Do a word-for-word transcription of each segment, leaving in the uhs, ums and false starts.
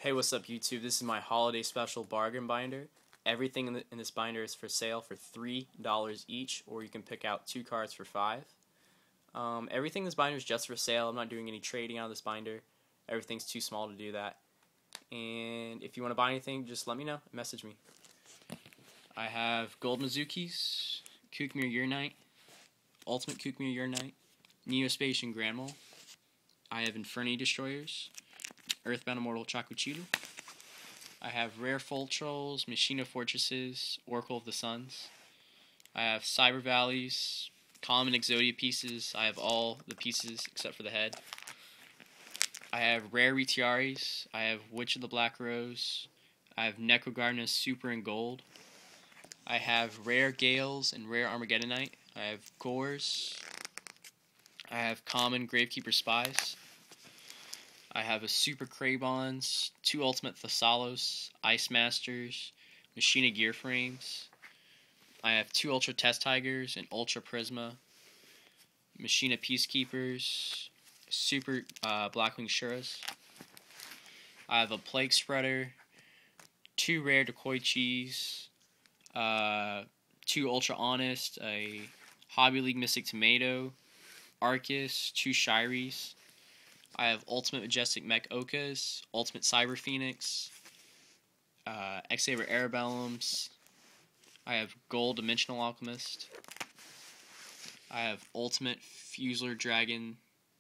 Hey, what's up YouTube? This is my holiday special bargain binder. Everything in, the, in this binder is for sale for three dollars each, or you can pick out two cards for five dollars. Um, everything in this binder is just for sale. I'm not doing any trading out of this binder. Everything's too small to do that. And if you want to buy anything, just let me know. Message me. I have Gold Mizukis, Kukmir Year-Night, Ultimate Kukmir Year-Night, Neospatian Grand Mole. I have Inferni Destroyers, Earthbound Immortal Chakuchiru. I have Rare Full Trolls, Machina Fortresses, Oracle of the Suns. I have Cyber Valleys, Common Exodia pieces. I have all the pieces except for the head. I have Rare Retiaris. I have Witch of the Black Rose. I have Necrogardener Super in Gold. I have Rare Gales and Rare Armageddonite. I have Gores. I have Common Gravekeeper Spies. I have a Super Kraybons, two Ultimate Thessalos, Ice Masters, Machina Gear Frames. I have two Ultra Test Tigers and Ultra Prisma, Machina Peacekeepers, Super uh, Blackwing Shuras. I have a Plague Spreader, two Rare Decoy Cheese, uh, two Ultra Honest, a Hobby League Mystic Tomato, Arcus, two Shiries. I have Ultimate Majestic Mech Okas, Ultimate Cyber Phoenix, uh, X-Saber Arabellums. I have Gold Dimensional Alchemist. I have Ultimate Fusler Dragon.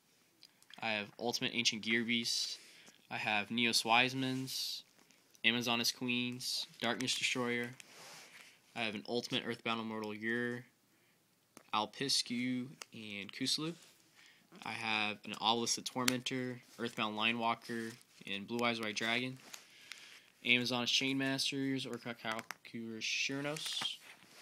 I have Ultimate Ancient Gear Beast. I have Neos Wisemans, Amazoness Queens, Darkness Destroyer. I have an Ultimate Earthbound Immortal Ur, Alpiscu, and Kuslu. I have an Obelisk the Tormentor, Earthbound Linewalker, and Blue Eyes White Dragon. Amazon's Chainmasters, Orcakaku Shirnos.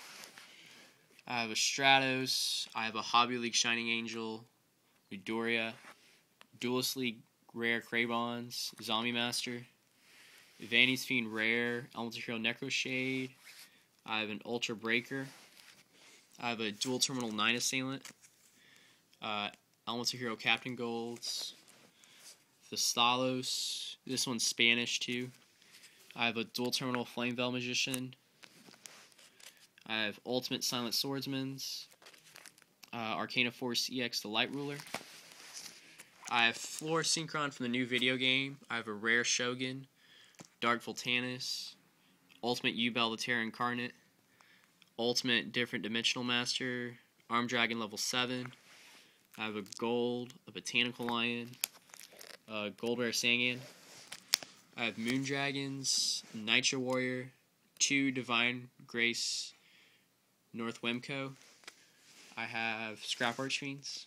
I have a Stratos. I have a Hobby League Shining Angel, Midoriya, Duelist League Rare Kraybons, Zombie Master, Vanny's Fiend Rare, Elemental Hero Necroshade. I have an Ultra Breaker. I have a Dual Terminal nine Assailant. Uh, Elemental Hero Captain Golds, Thessalos, this one's Spanish too. I have a Dual Terminal Flame Veil Magician. I have Ultimate Silent Swordsmans, uh, Arcana Force E X the Light Ruler. I have Floor Synchron from the new video game. I have a Rare Shogun, Dark Voltanis, Ultimate Yubel the Terra Incarnate, Ultimate Different Dimensional Master, Arm Dragon level seven. I have a Gold, a Botanical Lion, a Gold Rare Sangan. I have Moon Dragons, Nitro Warrior, two Divine Grace North Wemco. I have Scrap Archfiends.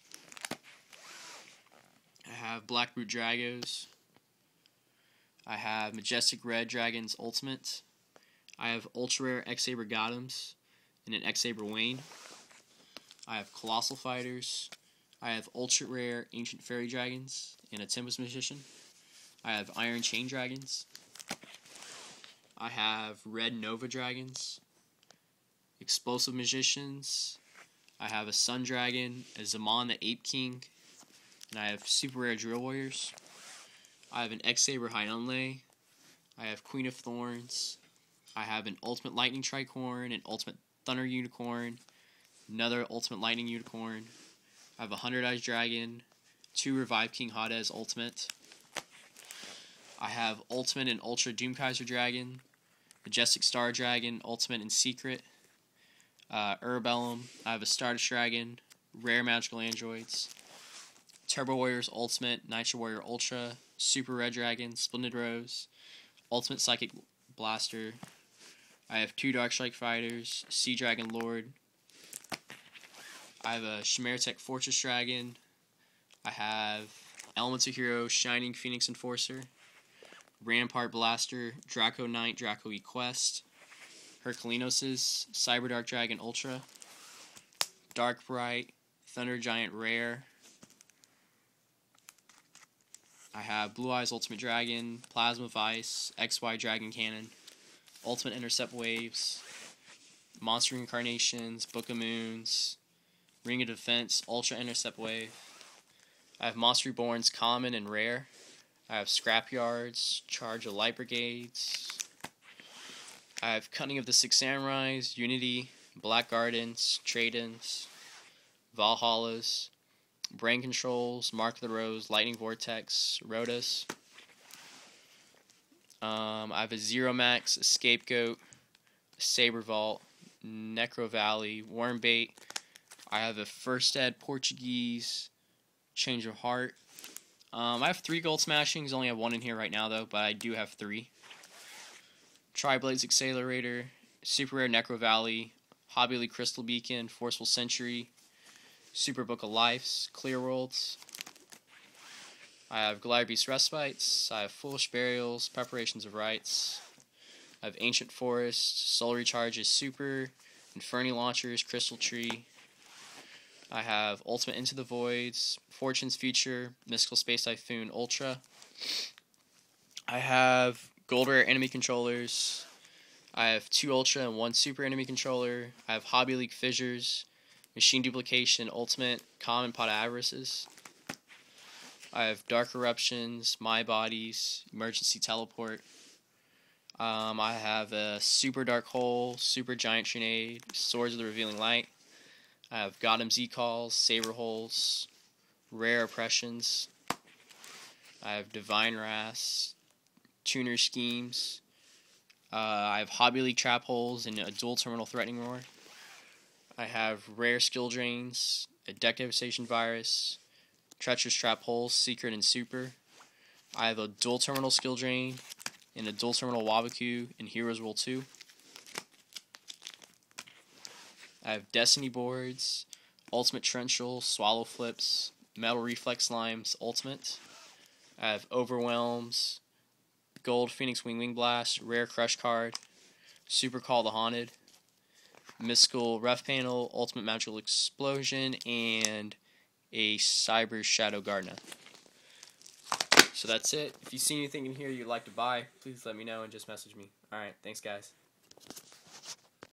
I have Blackroot Dragos. I have Majestic Red Dragons Ultimate. I have Ultra Rare X-Saber Gothams and an X-Saber Wayne. I have Colossal Fighters. I have Ultra Rare Ancient Fairy Dragons and a Tempest Magician. I have Iron Chain Dragons. I have Red Nova Dragons, Explosive Magicians. I have a Sun Dragon, a Zaman the Ape King, and I have Super Rare Drill Warriors. I have an X-Saber Hyunlei. I have Queen of Thorns. I have an Ultimate Lightning Tricorn, an Ultimate Thunder Unicorn, another Ultimate Lightning Unicorn. I have a Hundred Eyes Dragon, two Revive King Hades Ultimate. I have Ultimate and Ultra Doomkaiser Dragon, Majestic Star Dragon, Ultimate and Secret, uh, Urbellum. I have a Stardust Dragon, Rare Magical Androids, Turbo Warriors Ultimate, Nitro Warrior Ultra, Super Red Dragon, Splendid Rose, Ultimate Psychic Blaster. I have two Darkstrike Fighters, Sea Dragon Lord. I have a Chimeratech Fortress Dragon. I have Elemental Hero Shining Phoenix Enforcer, Rampart Blaster, Draco Knight, Draco Equest, Herculenos' Cyber Dark Dragon Ultra, Dark Bright, Thunder Giant Rare. I have Blue Eyes Ultimate Dragon, Plasma Vice, X Y Dragon Cannon, Ultimate Intercept Waves, Monster Incarnations, Book of Moons, Ring of Defense, Ultra Intercept Wave. I have Monster Reborn's Common and Rare. I have Scrap Yards, Charge of Light Brigades. I have Cunning of the Six Samurais, Unity, Black Gardens, Trade-ins, Valhallas, Brain Controls, Mark of the Rose, Lightning Vortex, Rotas. Um, I have a Zero Max, a Scapegoat, a Saber Vault, Necro Valley, Wormbait. I have a First Ed Portuguese, Change of Heart. Um, I have three Gold Smashings. Only have one in here right now though, but I do have three. Tri-Blades Accelerator, Super Rare Necro Valley, Hobby League Crystal Beacon, Forceful Century, Super Book of Lives, Clear Worlds. I have Goliath Beast Respites, I have Foolish Burials, Preparations of Rites, I have Ancient Forest, Soul Recharges Super, Inferni Launchers, Crystal Tree. I have Ultimate Into the Voids, Fortune's Future, Mystical Space Typhoon Ultra. I have Gold Rare Enemy Controllers. I have two Ultra and one Super Enemy Controller. I have Hobby League Fissures, Machine Duplication, Ultimate, Common Pot of Avarices. I have Dark Eruptions, My Bodies, Emergency Teleport. Um, I have a Super Dark Hole, Super Giant Trinade, Swords of the Revealing Light. I have Gotham Z-Calls, Saber Holes, Rare Oppressions. I have Divine Wrath, Tuner Schemes. Uh, I have Hobby League Trap Holes and a Dual Terminal Threatening Roar. I have Rare Skill Drains, a Deck Devastation Virus, Treacherous Trap Holes, Secret and Super. I have a Dual Terminal Skill Drain and a Dual Terminal Wabaku in Heroes Rule two. I have Destiny Boards, Ultimate Torrential, Swallow Flips, Metal Reflex Slimes, Ultimate. I have Overwhelms, Gold Phoenix Wing Wing Blast, Rare Crush Card, Super Call the Haunted, Mystical Ref Panel, Ultimate Magical Explosion, and a Cyber Shadow Gardener. So that's it. If you see anything in here you'd like to buy, please let me know and just message me. Alright, thanks guys.